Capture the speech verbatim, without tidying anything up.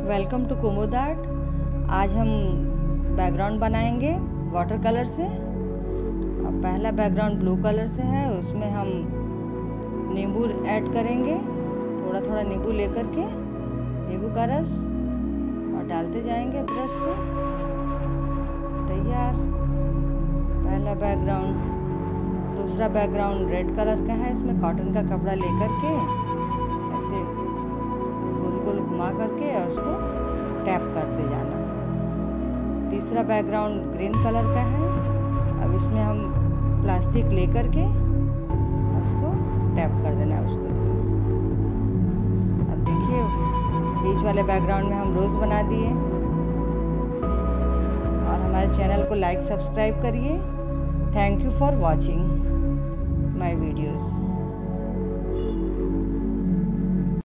Welcome to Kumud art. आज हम background बनाएंगे वाटर कलर से। अब पहला बैकग्राउंड ब्लू कलर से है, उसमें हम नींबू ऐड करेंगे। थोड़ा थोड़ा नींबू लेकर के नींबू का रस और डालते जाएंगे ब्रश से। तैयार पहला बैकग्राउंड। दूसरा बैकग्राउंड रेड कलर का है, इसमें कॉटन का कपड़ा लेकर के ऐसे गोल गोल घुमा करके और उसको टैप करते जाना है। तीसरा बैकग्राउंड ग्रीन कलर का है। अब इसमें हम प्लास्टिक लेकर के उसको टैप कर देना है उसको। अब देखिए बीच वाले बैकग्राउंड में हम रोज़ बना दिए। और हमारे चैनल को लाइक सब्सक्राइब करिए। Thank you for watching my videos.